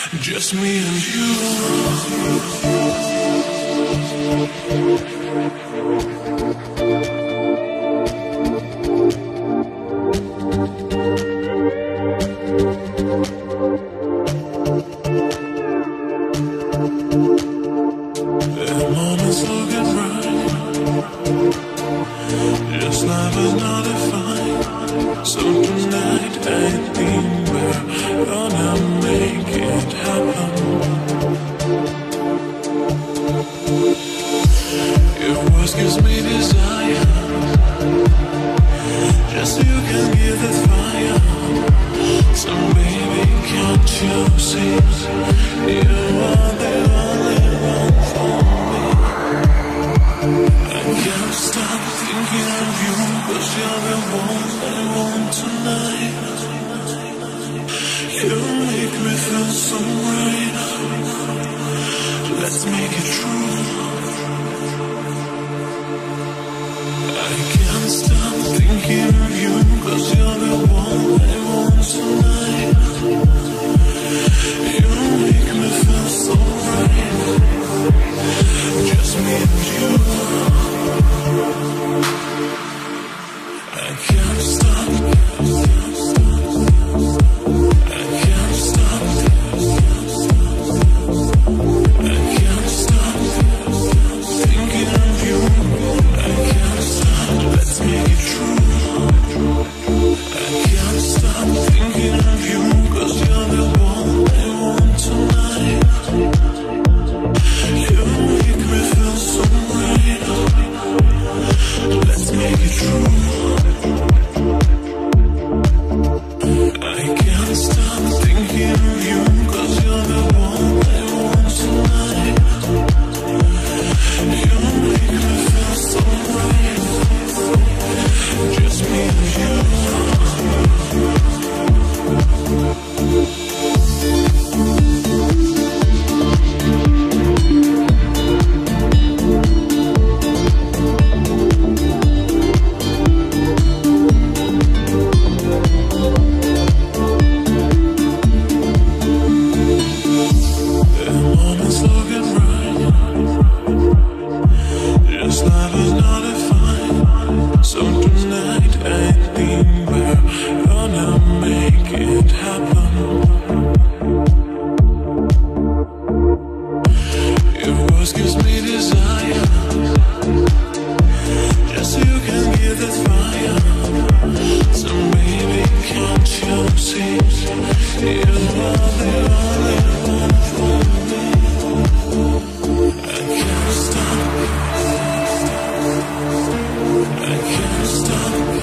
Just me and you. The moment's looking right. Just life is not defined. So tonight I think we're gonna make it happen. Your voice gives me desire. Just so you can give it fire. So baby, can't you see? You are the only one for me. I can't stop thinking of you, 'cause you're the one I want tonight. You make me feel so right. Let's make it true. I can't stop thinking of you, 'cause you're the one I want tonight. You make me feel so right. Just me and you. I can't stop. I can't stop. I can't stop thinking of you. I can't stop. Let's make it true. I can't stop thinking of you, 'cause you're the one I want tonight. You make me feel so right. Let's make it true. I can't stop thinking of you, 'cause you're the one I want tonight. You make me feel so right. Just me and you. The moment's looking right. Just life is not defined. So tonight I think we're gonna make it happen. Your voice gives me desire. Just so you can give it fire. So baby, can't you see? You are the only one for me. I can't stop. I can't stop.